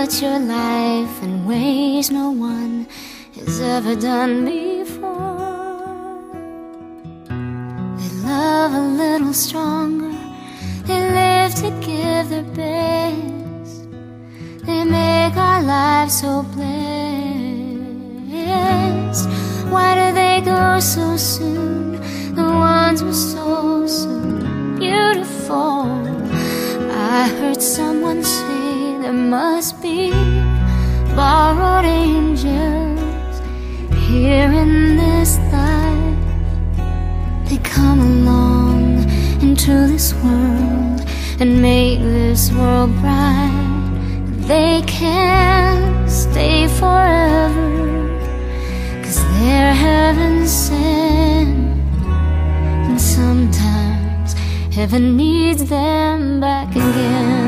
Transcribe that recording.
touch your life in ways no one has ever done before. They love a little stronger, they live to give their best. They make our lives so blessed. Why do they go so soon? The ones were so, so beautiful. I heard someone say there must be borrowed angels here in this life. They come along into this world and make this world bright. They can't stay forever, 'cause they're heaven sent. And sometimes heaven needs them back again.